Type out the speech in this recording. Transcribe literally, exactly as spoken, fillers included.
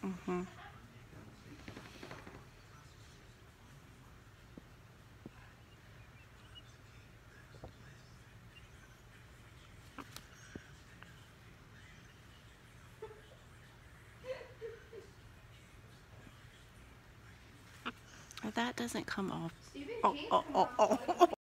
Mm-hmm. That doesn't come off. Stephen Oh, can't oh, come oh, off. oh.